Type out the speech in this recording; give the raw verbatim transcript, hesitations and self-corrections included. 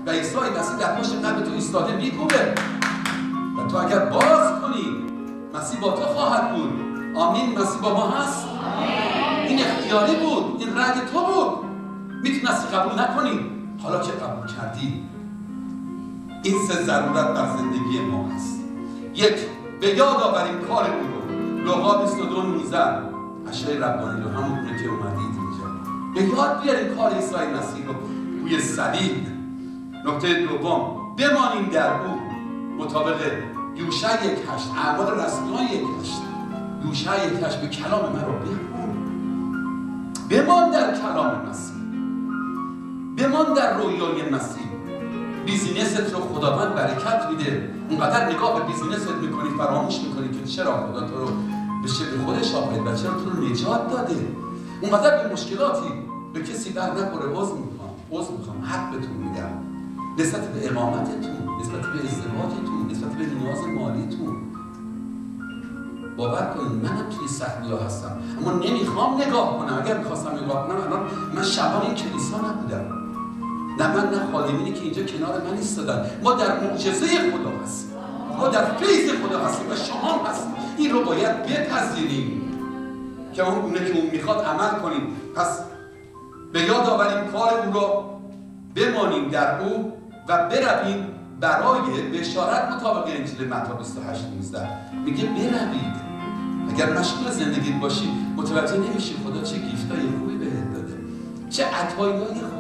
و عیسی مسیح در پشت قلب تو ایستاده میکوبه و تو اگر باز کنی مسیح با تو خواهد بود. آمین. مسیح با ما هست. این اختیاری بود، این رأی تو بود. میتونستی قبول نکنی. حالا که قبول کردی، این سه ضرورت در زندگی ما هست. یک، به یاد آوریم کار او رو. لوقا بیست و دو نوزده اشعه ربانی رو همون گونه که اومدید اینجا به یاد بیاریم کار عیسی مسیح رو روی صلیب. نکته دوم، بمانیم در او. مطابق یوشع یک هشت، اعمال رسولان یک هشت، یوشع یک هشت، به کلام من رو بخون. بمان در کلام مسیح، بمان در رویای مسیح. بیزینست رو خداوند برکت میده. اونقدر نگاه به بیزینست میکنی فراموش میکنی که چرا خدا تو رو به شکل خودش آفرید و چرا تو رو نجات داده. اونقدر به مشکلاتی به کسی بر نخوره. عذر میخوام عذر میخوام حق بهتون میگم نسبت به اقامتتون، نسبت به ازدواجتون، نسبت به نیاز مالیتون. باور کنید منم توی سختی‌ها هستم، اما نمیخوام نگاه کنم. اگر میخواستم نگاه کنم الان من شبان این کلیسا نبودم. نه من نه خادمینی که اینجا کنار من ایستادن. ما در معجزه خدا هستیم، ما در فیض خدا هستیم و شما هستیم. این رو باید بپذیریم که اون گونه که اون میخواد عمل کنیم. پس به یاد آوریم کار او رو، بمانیم در او و برویم برای بشارت. مطابق انجیل متی بیست و هشت نوزده میگه بروید. اگر مشغول زندگی باشی متوجه نمیشی خدا چه گیفتای خوبی بهت داده، چه عطایای